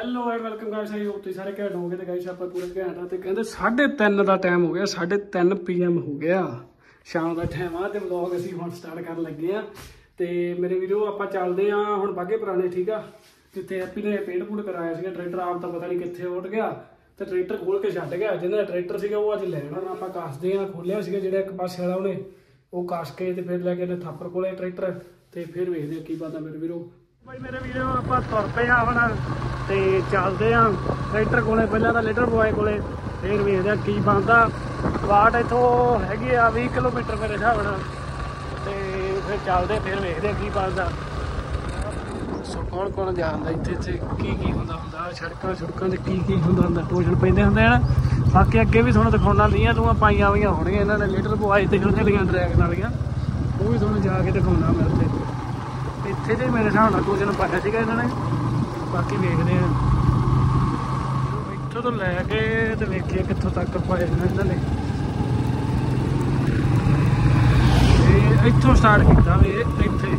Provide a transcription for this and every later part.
Hello and welcome guys, I hope तुम सारे घैंट हो गए। गाइस आप पूरे घैंट आ। कहते 3:30 का टाइम हो गया, 3:30 PM हो गया, शाम का टाइम आ। तो व्लॉग असीं हुण स्टार्ट करन लगे आ। तो मेरे वीडियो आप चलते हाँ हुण बागे पुराने, ठीक आ, जिथे हैप्पी ने पेंट पूट कराया सीगा। ट्रैक्टर आप तो पता नहीं कित्थे उठ गया, तो ट्रैक्टर खोल के छड्ड गया। जिन्हें ट्रैक्टर सीगा वो अज लैना ना, आप कसदे हाँ। खोलिया सीगा जिहड़ा एक पासे वाला उन्हें वो कस के ते फिर लैके थापर कोले ट्रैक्टर, तो फिर वेखदे की बनदा मेरे वीरो। भाई मेरे वीडियो आप तुर पे हाँ हुण ते चलते हाँ ट्रैक्टर कोले, पहले तो लीडर बॉय कोले, फिर वेखदे की बनदा। वाट इत्थों हैगी आ 20 किलोमीटर मेरे हिसाब नाल, ते फिर चलते फिर वेखदे की बनदा। सो कौन कौन जानदा इत्थे इत्थे की हुंदा हुंदा, सड़कां सुड़कां ते की हुंदा हुंदा, टोजन पैंदे हुंदे हैं ना। बाकी अगे भी तुहानूं दिखाउणा, लीआं लूआं पाईआं होईआं होणगीआं इन्हां ने लीडर बॉय ते उहदियां ड्रैगन वालियां, वो भी तुहानूं जाके दिखाउणा मैं उत्थे। इत्थे जे मेरे हिसाब नाल टोजन पाया सीगा इन्हां ने। बाकी वेखदे हैं इत्थों तो लैके ते वेखिए कित्थों तक पाए इन्हां ने। इत्थों स्टार्ट किया वे, इत्थे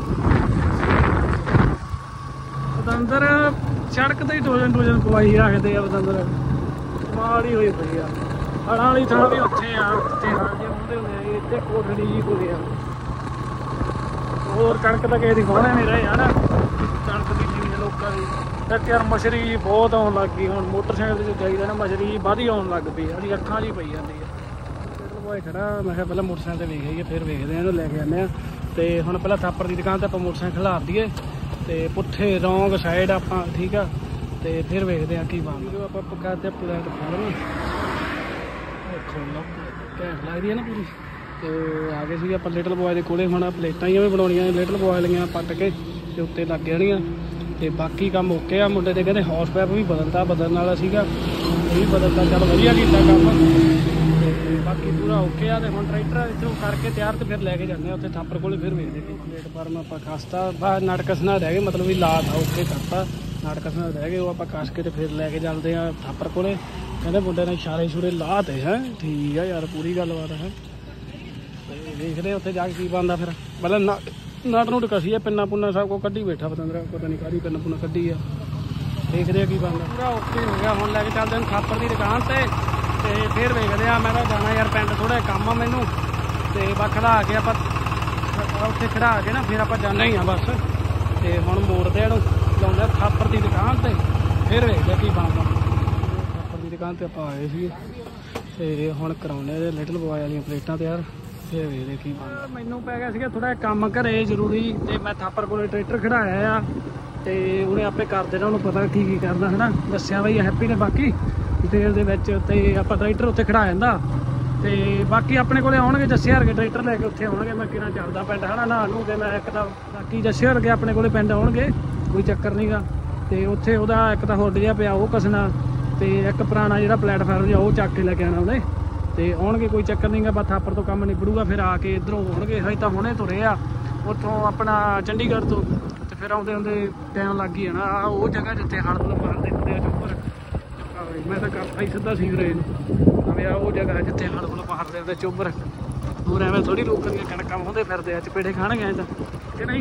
बतंदर सड़क ते ही टोजन टोजन पवाई रखते आ। बतंदर कमाल ही होई पई आ। हड़ां वाली थां भी उत्थे आ, जिथे हड़ जे वाहुंदे हुंदे आ। इत्थे कोठड़ी जी कोले आ। होर कणक तां किसे दी वाहुणे नहीं रहे यार, कणक बीजी ने लोकां दी। तक यार मछरी बहुत आउण लग गई हुण, मोटरसाइकिल ते जाईदा ना मछरी वध ही आउण लग पई। साडी अखां 'च ही पई जांदी आ। बॉय खड़ा, मैं कहा पहले मोटरसाइकिल ते वेख आईए फिर वेखदे आ, इहनूं लैके आने आ। ते हुण पहले थापर दी दुकान ते आपां मोटरसाइकिल खिलार दईए, ते पुट्ठे रौंग साइड आपां, ठीक आ। ते फिर वेखदे आ की बनदा। जो आपां पकाते प्लेटफार्म देखो घैंट लगदी है ना पूरी। तो आ गए सी आपां लिटल बॉय दे कोले। हुण प्लेटां ही भी बनाउणियां लिटल बॉय वालियां पट के ते उत्ते लग जाणियां। ते बाकी काम ओके आ। मुंडे दे कहंदे हॉर्स पाइप भी बदलदा, बदलण वाला सीगा, वो भी बदलदा। चल वधिया कीता काम। बाकी पूरा ओके आ। ते हुण ट्रैक्टर इत्थों करके तैयार ते फिर लैके जाने उत्थे थापर कोले, फिर वेखदे कि प्लेटफार्म आपां कसता। बस नटकसना रह गए, मतलब भी लाता ओके करता, नटकसना रह गए, वो आपां कस के ते फिर लैके चलदे आ थापर कोले। कहंदे मुंडे ने इशारे इशूरे ला ते हैं, ठीक है यार, पूरी गलबात है। देखते उत्थे जाके की बनदा। फिर पहले नट नुट कसी है, पिन्ना पुन्ना सब को कड्ढी बैठा पतंदरा, पता नहीं काहदी पिन्न पुन्ना कड्ढी आ। देखते की बनदा। पूरा ओके हो गया। हुण लैके चलदे थापर दी दुकान ते फिर वेखदे आ। मैं जाना यार पिंड, थोड़ा काम आ मैनू, ते बस खड़ा के आपां उत्थे खड़ा के ना फिर आपां जाना ही आ बस। ते हुण मोड़दे इहनूं, लाउंदे थापर दी दुकान ते, फिर वेखदे की बनदा। थापर दी दुकान ते आपां आए सी, ते हुण कराउने लिटल बॉय वालियां प्लेटां तैयार, फिर वेखदे की बनदा। मैनूं पै गया सीगा थोड़ा काम घरे जरूरी, ते मैं थापर कोले ट्रैक्टर खड़ाया आ। ते उहने आपे कर देना, उहनूं पता की करना है ना, दस्सिया बई हैप्पी ने बाकी डिटेल दे विच। ते आपां ट्रैक्टर उत्थे खड़ा जांदा, ते बाकी अपने कोले आउणगे जस्से हरगे ट्रैक्टर लैके उत्थे आउणगे। मैं किना चलदा पिंड है ना, नहा नू के मैं एक तां बाकी जस्से हरगे अपने कोले पिंड आउणगे, कोई चक्कर नहीं गा। ते उत्थे उहदा एक तां हुड जिहा पिया वो कसना, ते एक पुराना जिहड़ा प्लेटफार्म जिहा वो चक के लैके आना उहने, ते आउणगे कोई चक्कर नहीं गा। बस थापर तो काम निबड़ूगा, फिर आके इधरों आउणगे। हजे तां हुणे तुरे आ उत्थों अपना चंडीगढ़ तो, ते फिर आउंदे आउंदे टाइम लग ही जाना। वो जगह जिथे हड़ मारदे हुंदे आ चुप्पर, मैं तो करता ही सीधा सीवरेज नूं, आ वो जगह जिथे हड़ हुड़ मारदे हुंदे चुब्बर। होर एवें थोड़ी लोकां दीयां कणकां वाहुंदे फिरदे आ, चपेड़े खाणगे तां कि नहीं।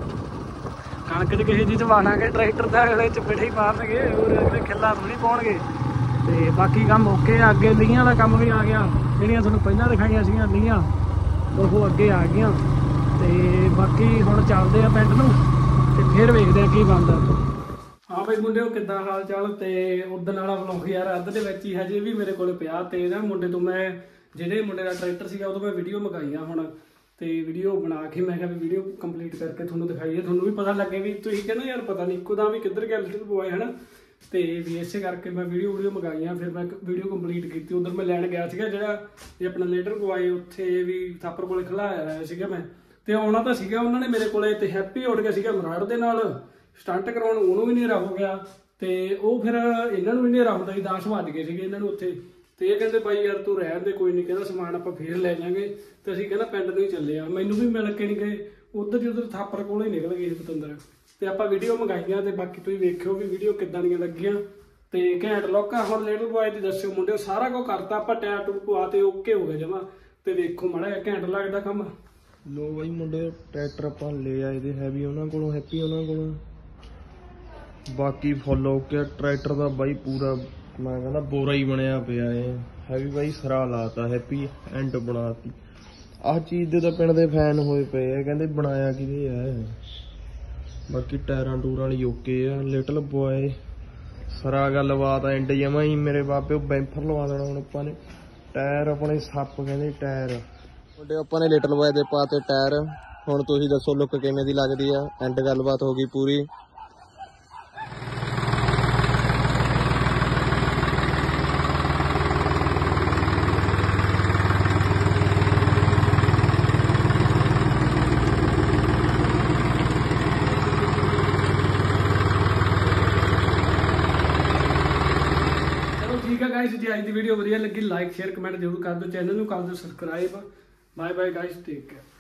कणक च किसी चीज़ वाणांगे ट्रैक्टर तां अगले चपेड़े ही मारनगे, होर अगले खिल्ला थोड़ी पाउणगे। ते बाकी काम ओके। अगे लीआं दा काम भी आ गया, ਜਿਹੜੀਆਂ ਤੁਹਾਨੂੰ ਪਹਿਲਾਂ ਦਿਖਾਈਆਂ ਸੀਗੀਆਂ ਲੀआं ਉਹ ਅੱਗੇ ਆ ਗਈਆਂ। ਤੇ ਬਾਕੀ ਹੁਣ ਚੱਲਦੇ ਆ ਪਿੰਡ ਨੂੰ, ਤੇ ਫਿਰ ਵੇਖਦੇ ਆ ਕੀ ਬਣਦਾ। हाँ बई मुंडे किद्दां हाल चाल। ते उदन वाला व्लॉग यार अद्ध दे विच ही हजे भी मेरे कोल पिया। ते ना मुंडे तो मैं ਜਿਹੜੇ मुंडे दा ट्रैक्टर सीगा उदों मैं वीडियो मंगाईआं हुण, ते वीडियो बना के मैं कहा भी वीडियो कंप्लीट करके तुहानूं दिखाईए, तुहानूं भी पता लगे भी तुसीं कहना यार पता नहीं इक्को दम भी किधर गया लिटिल बॉय है ना। तो भी इसे करके मैं वीडियो मंगाईआं, फिर मैं वीडियो कंप्लीट की। उधर मैं लैन गया सीगा जिहड़ा अपना लीडर बॉय उत्थे भी थापर कोले खिलाया सीगा मैं, ते आउणा तां सीगा उन्हां ने मेरे कोले। ते हैप्पी उठ गया सीगा मराड़ दे नाल स्टंट कराउण, ਉਹਨੂੰ भी ਹਨੇਰਾ हो गया। तो वो फिर इन्हों भी हनेरा होंदा 10 ਵੱਜ गए थे इन्हों उत्थे। तो ये कहते बाई यार तू रहन दे, कोई नहीं, कहता समान आप फिर लै जाएंगे। तो असीं कहना पिंड नूं ही चले आ। मैनूं भी मिल के नहीं गए, उधर ही उधर थापर कोल ही निकल गए पतंदर। तो आप वीडियो मंगाईआं, ते बाकी तुसीं वेखिओ भी वीडियो किद्दां दीआं लगियां। तो घैंट लुक आ। हुण लिटल बॉय दी दस्सिओ मुंडिओ, सारा कुछ करता आपां, टैप टूप पवा ते ओके हो गया जमा। तो वेखो माड़ा जिहा घैंट लगदा काम। लो बई मुंडे ट्रैक्टर आपां ले आए दे हैवी उन्हां कोलों, हैप्पी उन्हां कोलों। बाकी फुल ओके ट्रैक्टर का बाई पूरा मैं कहना बोरा ही बनया पिया हैवी बाई सरा लाता हैप्पी एंड बनाती आह चीज़ दे तो पिंड दे फैन होए पे कहते बनाया किते है। बाकी टायरां टूरां वाली ओके है लिटिल बॉय सरा गलबात एंड जमा ही मेरे बाबे बैंफर लवा देना हुण आपां ने टायर अपने सप कहते टायर ਤੁਹਾਡੇ ਆਪਾਂ ने लिटिल बॉय दे पाते टायर ਹੁਣ ਤੁਸੀਂ ਦੱਸੋ ਲੁੱਕ ਕਿਵੇਂ ਦੀ ਲੱਗਦੀ ਆ ਐਂਡ ਗੱਲਬਾਤ ਹੋ ਗਈ ਪੂਰੀ। ठीक है गाइस जी आज की वीडियो वधिया लगी लाइक शेयर कमेंट जरूर कर दो चैनल को कर दो subscribe bye bye guys take care.